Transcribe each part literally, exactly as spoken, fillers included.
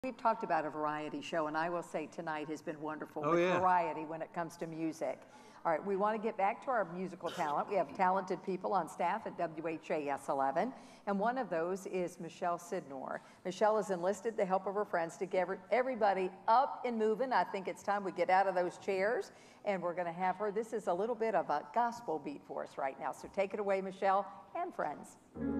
We've talked about a variety show, and I will say tonight has been wonderful oh, with yeah. variety when it comes to music. All right, we want to get back to our musical talent. We have talented people on staff at W H A S eleven, and one of those is Michelle Sydnor. Michelle has enlisted the help of her friends to get everybody up and moving. I think it's time we get out of those chairs, and we're going to have her. This is a little bit of a gospel beat for us right now, so take it away, Michelle and friends.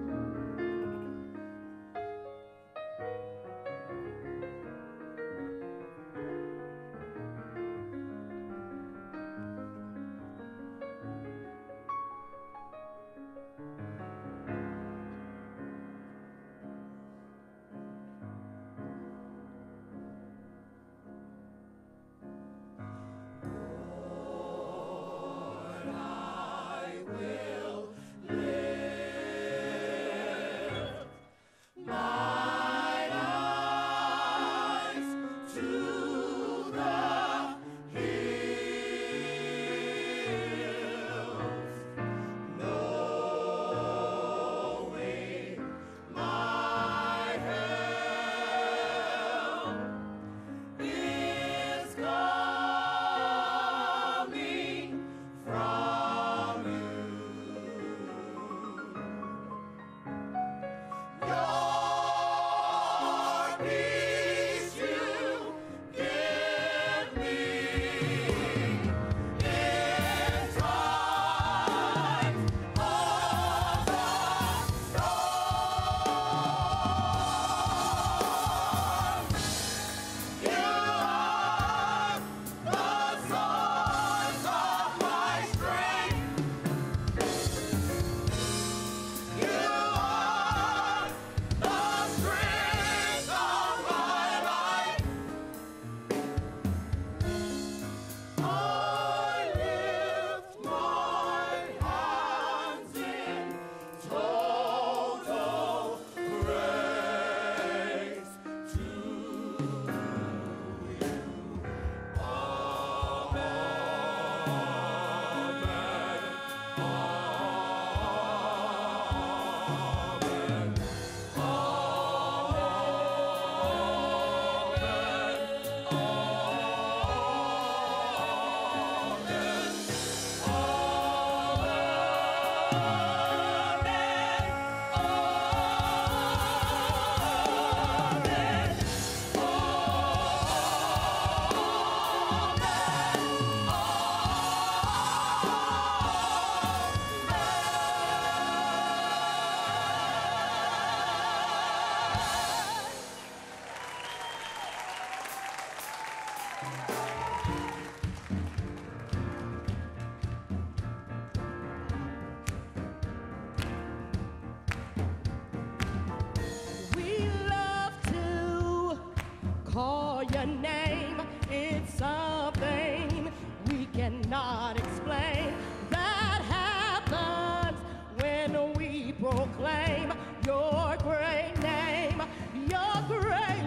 Call your name, it's something we cannot explain. That happens when we proclaim your great name, your great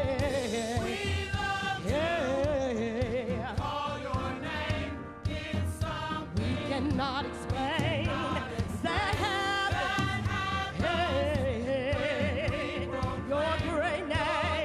name. We love yeah. to call your name, it's something we cannot explain. That happens, hey, hey, hey. Your great name.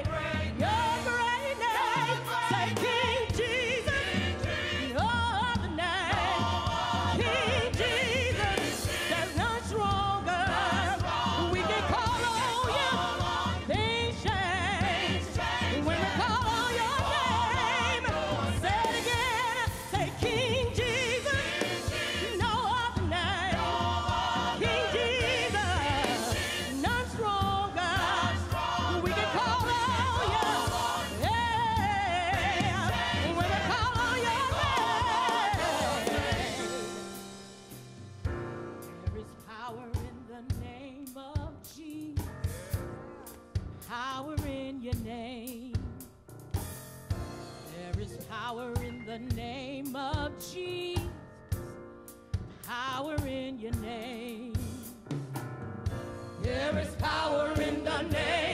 Power in your name. There is power in the name of Jesus. Power in your name. There is power in the name.